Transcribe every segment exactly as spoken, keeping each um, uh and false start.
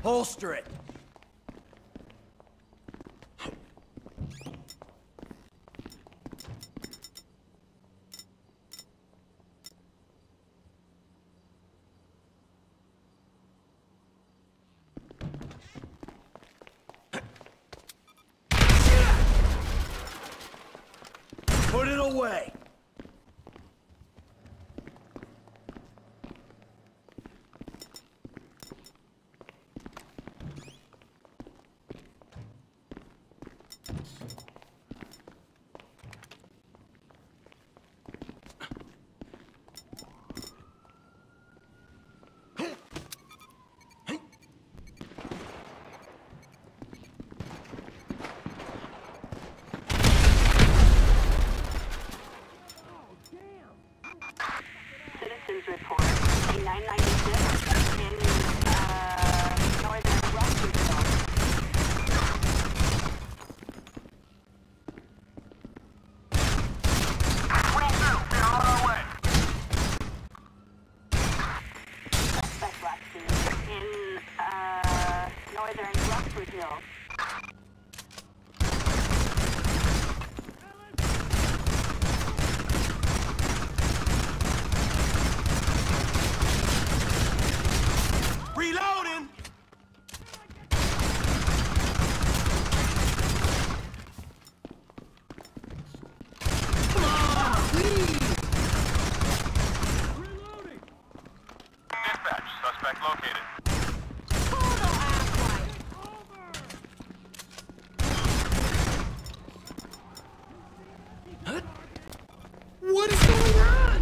Holster it. Put it away. Report a nine ninety-six in uh, northern Rockville. twenty-two, we're on our way. Suspect last seen in uh, northern Rockville. Reloading! Come on, please! Reloading! Dispatch, suspect located. What is going on?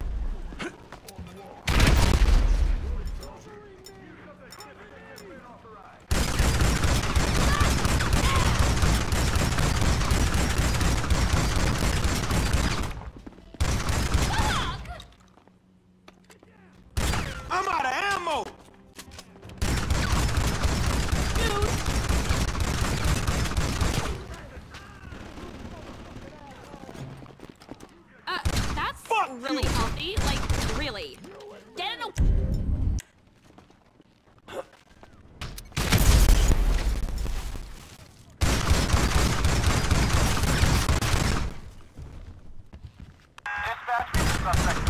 I'm out of ammo! Uh, that's Fuck really you. healthy. Like, really. Get in a... Dispatch, suspect